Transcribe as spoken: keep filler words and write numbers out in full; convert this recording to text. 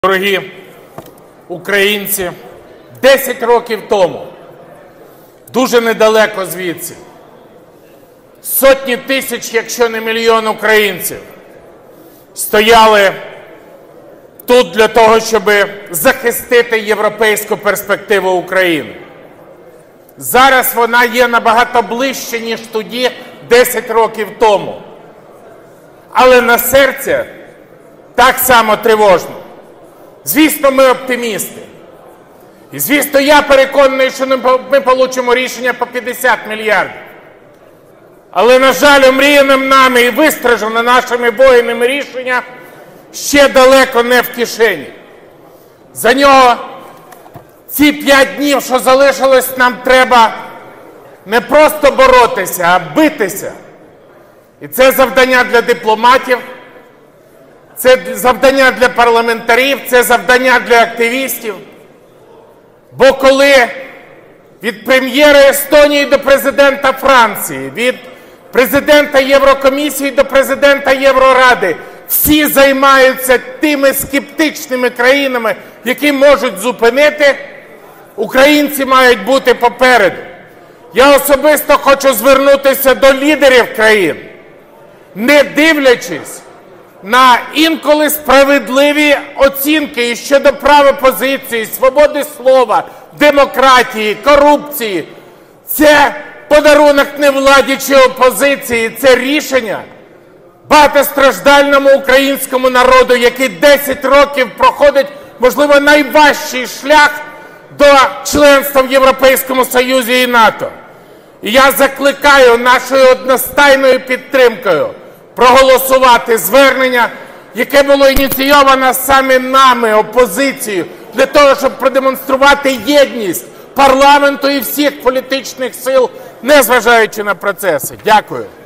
Дорогі українці, десять років тому, дуже недалеко звідси, сотні тисяч, якщо не мільйон українців, стояли тут для того, щоб захистити європейську перспективу України. Зараз вона є набагато ближче, ніж тоді, десять років тому. Але на серці так само тривожно. Звісно, ми оптимісти. І, звісно, я переконаний, що ми получимо рішення по п'ятдесят мільярдів. Але, на жаль, омріяним нами і вистражене нашими воїнами рішення ще далеко не в кишені. За нього ці п'ять днів, що залишилось, нам треба не просто боротися, а битися. І це завдання для дипломатів, це завдання для парламентарів, це завдання для активістів. Бо коли від прем'єра Естонії до президента Франції, від президента Єврокомісії до президента Євроради, всі займаються тими скептичними країнами, які можуть зупинити, українці мають бути попереду. Я особисто хочу звернутися до лідерів країн, не дивлячись на інколи справедливі оцінки і щодо права позиції, свободи слова, демократії, корупції. Це подарунок не владі чи опозиції, це рішення багатостраждальному українському народу, який десять років проходить, можливо, найважчий шлях до членства в Європейському Союзі і НАТО. І я закликаю нашою одностайною підтримкою проголосувати звернення, яке було ініційовано саме нами, опозицією, для того, щоб продемонструвати єдність парламенту і всіх політичних сил, незважаючи на процеси. Дякую.